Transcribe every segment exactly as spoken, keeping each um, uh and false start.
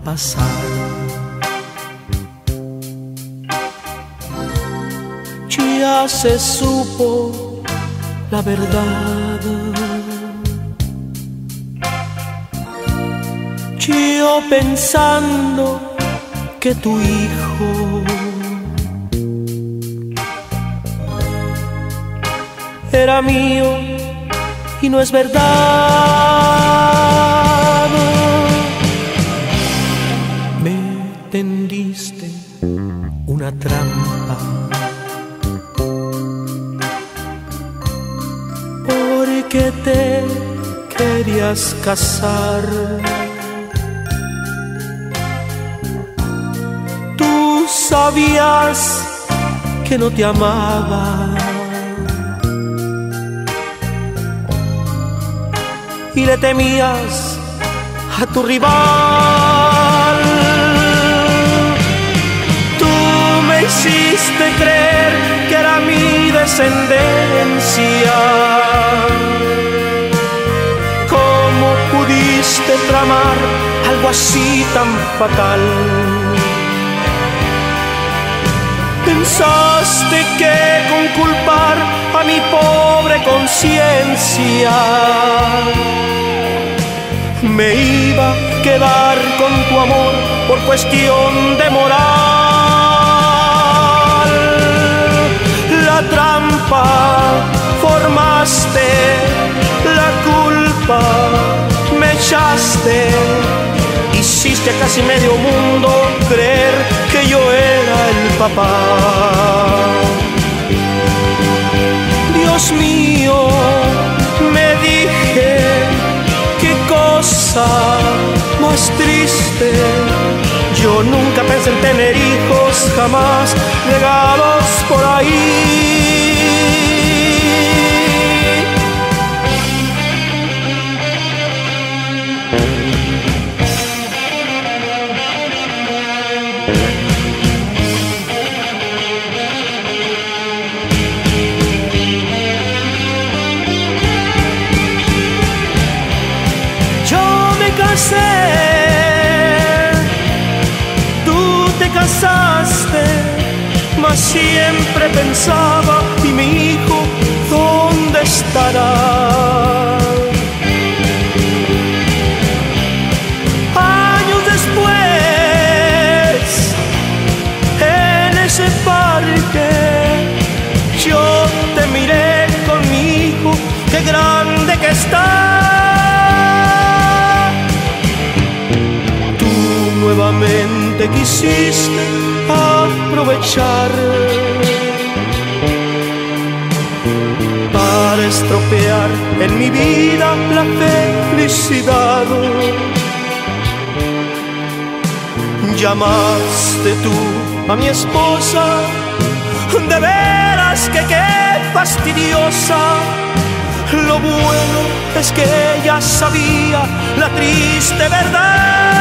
pasar. Ya se supo la verdad. Yo pensando que tu hijo era mío y no es verdad. Me tendiste una trampa porque te querías casar. Tú sabías que no te amaba y le temías a tu rival. Tú me hiciste creer que era mi descendencia. ¿Cómo pudiste tramar algo así tan fatal? Pensaste que con culpar a mi pobre conciencia me iba a quedar con tu amor por cuestión de moral. La trampa formaste, la culpa me echaste, hiciste a casi medio mundo creer que yo era el papá. Dios mío, me dije, qué cosa más triste. Yo nunca pensé en tener hijos, jamás regalos por ahí. Tú te casaste, mas siempre pensaba, ¿y mi hijo dónde estará? Años después, en ese parque, yo te miré con mi hijo, qué grande que está. Nuevamente quisiste aprovechar para estropear en mi vida la felicidad. Llamaste tú a mi esposa, de veras que qué fastidiosa. Lo bueno es que ella sabía la triste verdad.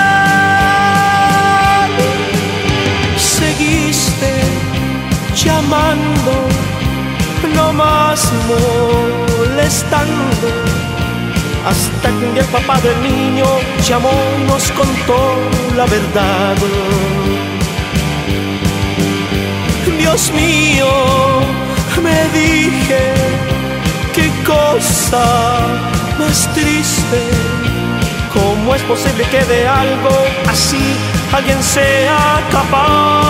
Seguiste llamando, no más molestando, hasta que un día el papá del niño llamó y nos contó la verdad. Dios mío, me dije, qué cosa más triste. ¿Cómo es posible que de algo así alguien sea capaz?